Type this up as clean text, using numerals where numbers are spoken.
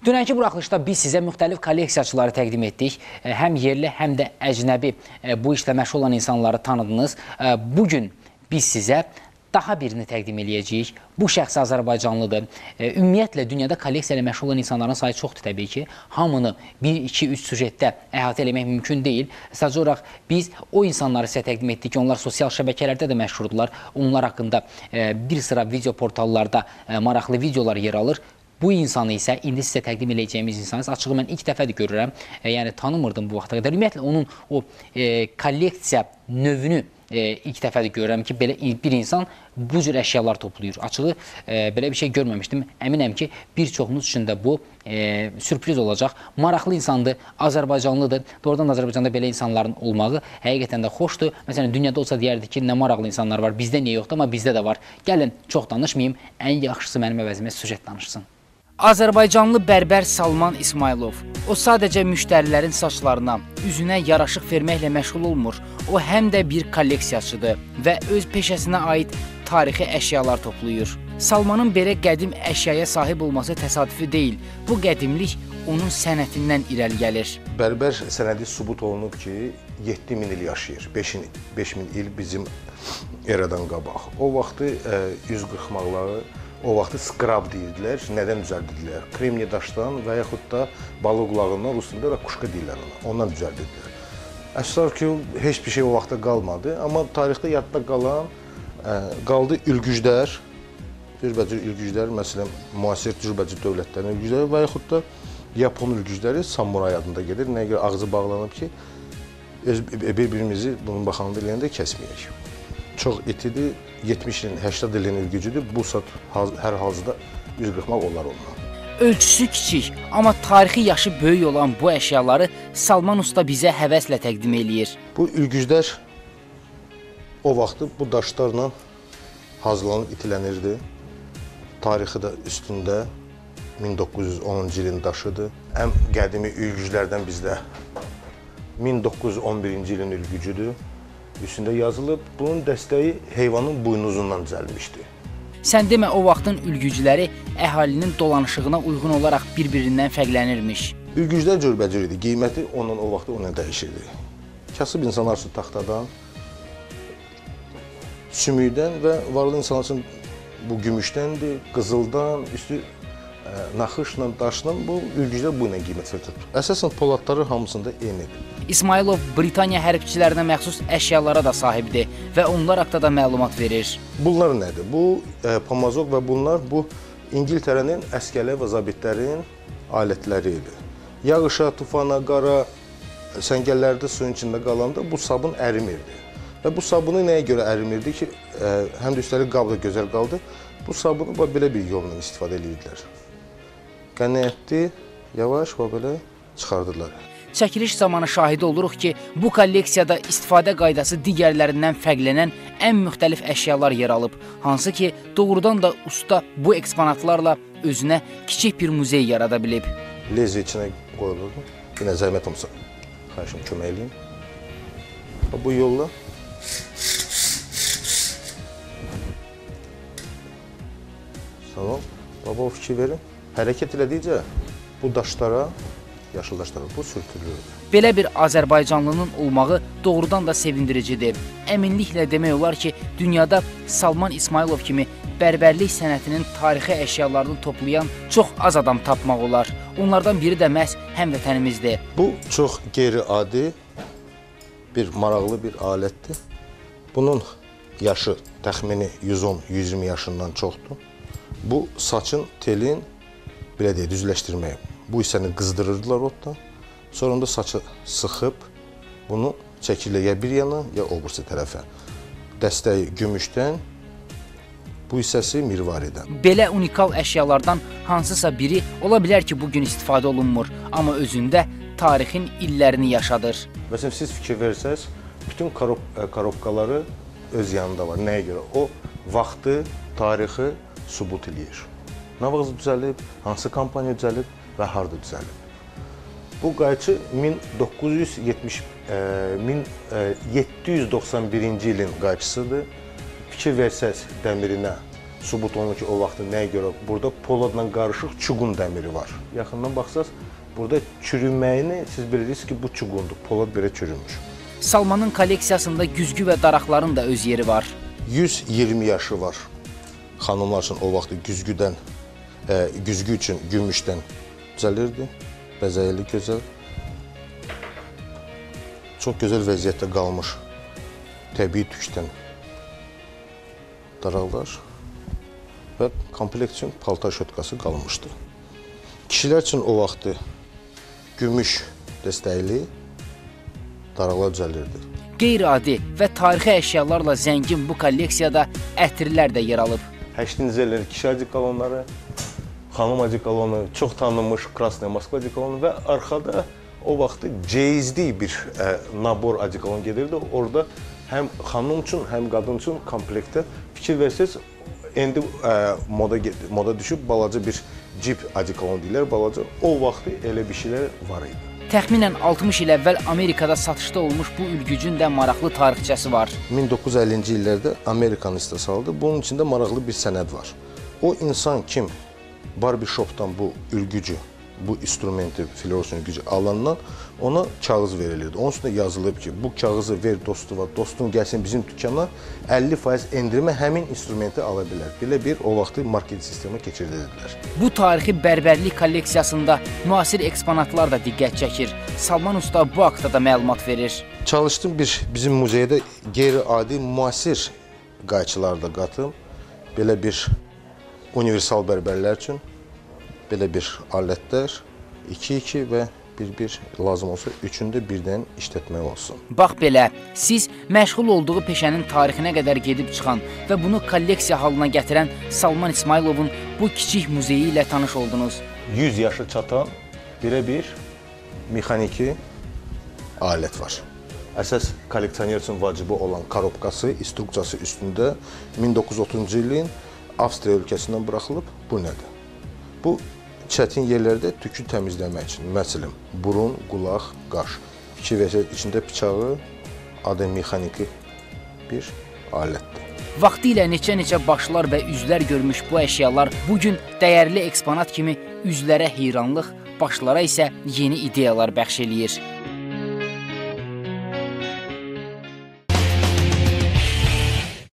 Dünənki buraxılışda biz sizə müxtəlif kolleksiyaçıları təqdim etdik. Həm yerli, həm də əcnəbi bu işlə məşğul olan insanları tanıdınız. Bugün biz sizə daha birini təqdim eləyəcəyik. Bu şəxs Azərbaycanlıdır. Ümumiyyətlə, dünyada kolleksiya ilə məşğul olan insanların sayı çoxdur təbii ki. Hamını 1, 2, 3 sujetdə əhatə eləmək mümkün deyil. Sadəcə olaraq biz o insanları sizə təqdim etdik ki, onlar sosial şəbəkələrdə də məşhurdular. Onlar haqqında bir sıra video portallarda maraqlı videolar yer alır. Bu insanı isə indi sizə təqdim edəcəyimiz insanı açığı mən ilk dəfədir görürəm. Yəni tanımırdım bu vaxta qədər. Ümumiyyətlə onun o kolleksiya növünü ilk dəfədir görürəm ki, belə bir insan bu cür əşyalar toplayır. Açığı belə bir şey görməmişdim. Əminəm ki, bir çoxunuz üçün də bu sürpriz olacaq. Maraqlı insandır, Azərbaycanlıdır. Doğrudan Azərbaycanda belə insanların olmağı həqiqətən də xoşdur. Məsələn, dünyada olsa deyərdik ki, nə maraqlı insanlar var, bizdə niyə yoxdur, amma bizdə də var. Gəlin, çox danışmayayım, ən yaxşısı mənim əvəzimə süjet danışsın. Azərbaycanlı bərbər Salman İsmailov. O sadəcə müştərilərin saçlarına, üzünə yaraşıq verməklə məşğul olmur. O həm də bir kolleksiyaçıdır və öz peşəsinə aid tarixi əşyalar toplayır. Salmanın belə qədim əşyaya sahib olması təsadüfi deyil. Bu qədimlik onun sənətindən irəli gəlir. Bərbər sənədi sübut olunub ki, 7000 il yaşayır. 5000 il bizim eradan qabaq. O vaxtı üz qırxmaqları, o vaxtı skrab deyirdilər. Nədən düzəldirdilər? Kremniy daşdan və yaxud da balıq qulağından, rusunda rakuşka deyirlər ona. Ondan düzəldirdilər. Əsas ki, heç bir şey o vaxtda qalmadı. Amma tarixdə yadda qalan qaldı ülgüclər, cürbəcür ülgüclər, məsələn, müasir cürbəcür dövlətlərin ülgücləri və yaxud da Yapon ülgücləri samuray adında gedir. Nəyə görə ağzı bağlanıb ki, bir-birimizi bunun baxanında eləyəndə kəsməyək. Çox itidir, 70 ilin, 80 ilin ülgücüdür. Bu saat hər halda üz qırxmaq olar ondan. Ölçüsü kiçik, amma tarixi yaşı böyük olan bu əşyaları Salman Usta bizə həvəslə təqdim eləyir. Bu ülgüclər o vaxtı bu daşlarla hazırlanıb itilənirdi. Tarixi də üstündə 1910-cu ilin daşıdır. Ən qədimi ülgüclərdən bizdə 1911-ci ilin ülgücüdür. Üstündə yazılıb, bunun dəstəyi heyvanın buynuzundan düzəlmişdi. Sən demə, o vaxtın ülgücüləri əhalinin dolanışığına uyğun olaraq bir-birindən fərqlənirmiş. Ülgüclər cürbəcür idi, qiyməti ondan o vaxtı ona dəyişirdi. Kasıb insanlar üçün taxtadan, sümükdən və varlı insanlar üçün bu gümüşdəndir, qızıldan, üstü naxışla, daşla bu ülgüclər bu ilə qiymət verir. Əsasən poladları hamısında eynidir. İsmailov Britaniya hərbçilərinə məxsus əşyalara da sahibdir və onlar haqqında da məlumat verir. Bunlar nədir? Bu pamazok və bunlar bu İngiltərənin əskərləri və zabitlərin alətləri idi. Yağışa, tufana, qara, səngəllərdə suyun içində qalanda bu sabun ərimirdi. Və bu sabunu nəyə görə ərimirdi ki, həm də üstəlik qab da gözəl qaldı. Bu sabunu belə bir yolla istifadə edirdilər. Qəniyyətli, yavaş və belə çıxardırlar. Çəkiliş zamanı şahidi oluruq ki, bu kolleksiyada istifadə qaydası digərlərindən fərqlənən ən müxtəlif əşyalar yer alıb. Hansı ki, doğrudan da usta bu eksponatlarla özünə kiçik bir muzey yarada bilib. Lezi içinə qoyulurdu. Yine zəhmət olmasa, xahişim kömək edeyim. Bu yolla tamam, baba o fikir verin. Hərəkət elədikcə bu daşlara, yaşıl daşlara bu sürtülür. Belə bir Azərbaycanlının olmağı doğrudan da sevindiricidir. Əminliklə demək olar ki, dünyada Salman İsmailov kimi bərbərlik sənətinin tarixi əşyalarını toplayan çox az adam tapmaq olar. Onlardan biri də məhz həmvətənimizdir. Bu çox qeyri-adi, bir maraqlı bir alətdir. Bunun yaşı təxmini 110-120 yaşından çoxdur. Bu saçın, telin, belə deyək, düzləşdirməyə. Bu hissəni qızdırırdılar otdan. Sonra da saçı sıxıb, bunu çəkirlər ya bir yana, ya o birisi tərəfə. Dəstəyi gümüşdən, bu hissəsi mirvaridən. Belə unikal əşyalardan hansısa biri ola bilər ki, bugün istifadə olunmur, amma özündə tarixin illərini yaşadır. Məsələn, siz fikir versəz, bütün korobkaları öz yanında var. Nəyə görə? O vaxtı, tarixi sübut eləyir. Nə vaxt düzəlib, hansı kampaniya düzəlib və harada düzəlib. Bu qayçı 1791-ci ilin qayçısıdır. Fikir versəz dəmirinə, sübut olunur ki, o vaxtı nəyə görə? Burada poladla qarışıq çuqun dəmiri var. Yaxından baxsaq, burada çürüməyini siz bilirsiniz ki, bu çuqundur. Polad belə çürümür. Salmanın kolleksiyasında güzgü və daraqların da öz yeri var. 120 yaşı var. Xanımlar üçün o vaxtı güzgü üçün gümüşdən düzəlirdi. Bəzəyirli gözəl. Çox gözəl vəziyyətdə qalmış təbii tükdən daraqlar və komplekt üçün paltar şötkası qalmışdı. Kişilər üçün o vaxtı gümüş dəstəkli daraqlar düzəlirdi. Qeyri-adi və tarixi əşyalarla zəngin bu kolleksiyada ətirlər də yer alıb. 80-ci illərin kişi adikolonları, xanım adikolonu, çox tanınmış Krasnaya Moskva adikolonu və arxada o vaxtı ceizli bir nabor adikolon gedirdi. Orada həm xanım üçün, həm qadın üçün komplektdə fikir versəz, indi moda düşüb balaca bir cip adikolon deyirlər, balaca. O vaxtı elə bir şeylər var idi. Təxminən 60 il əvvəl Amerikada satışda olmuş bu ülgücün də maraqlı tarixçəsi var. 1950-ci illərdə Amerikanın istehsalıdır. Bunun içində maraqlı bir sənəd var. O insan kim Barbie Shop'dan bu ülgücü, bu instrumenti, Florson ülgücü alandan ona kağız verilirdi. Onun üstündə yazılıb ki, bu kağızı ver dostuna, dostun gəlsin bizim dükkana 50% endirmə həmin instrumenti ala bilər. Belə bir o vaxtı market sistemi keçirdilər. Bu tarixi bərbərlik kolleksiyasında müasir eksponatlar da diqqət çəkir. Salman Usta bu haqda da məlumat verir. Çalışdım bizim muzeydə qeyri-adi müasir qayçılar da qatım. Belə bir universal bərbərlər üçün belə bir alətlər 2-2 və 1-1 lazım olsa üçündə birdən işlətmək olsun. Bax belə, siz məşğul olduğu peşənin tarixinə qədər gedib çıxan və bunu kolleksiya halına gətirən Salman İsmayılovun bu kiçik muzeyi ilə tanış oldunuz. 100 yaşa çatan birə-bir mexaniki alət var. Əsas kolleksioner üçün vacibi olan korobkası, instruksiyası üstündə 1930-cu ilin Avstriya ölkəsindən buraxılıb. Bu nədir? Bu çətin yerlərdə tükü təmizləmək üçün, məsələn, burun, qulaq, qaş. Fikir versək, içində bıçağı, adı mexaniki bir alətdir. Vaxtilə neçə-neçə başlar və üzlər görmüş bu əşyalar bugün dəyərli eksponat kimi üzlərə heyranlıq, başlara isə yeni ideyalar bəxş eləyir.